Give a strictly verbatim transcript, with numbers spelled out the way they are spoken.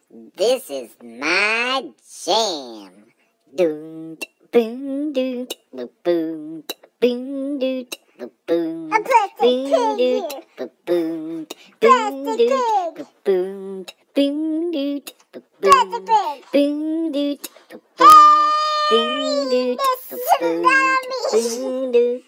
This is my jam. Doom, boom, doom, boom, boom, boom, doom, boom, A plastic boom, pig doom, here. boom, Plastic boom, pig. boom, boom, doom, Plastic pig. boom, doom, boom, Hey, boom, doom, Miss boom, Tsunami. boom, doom.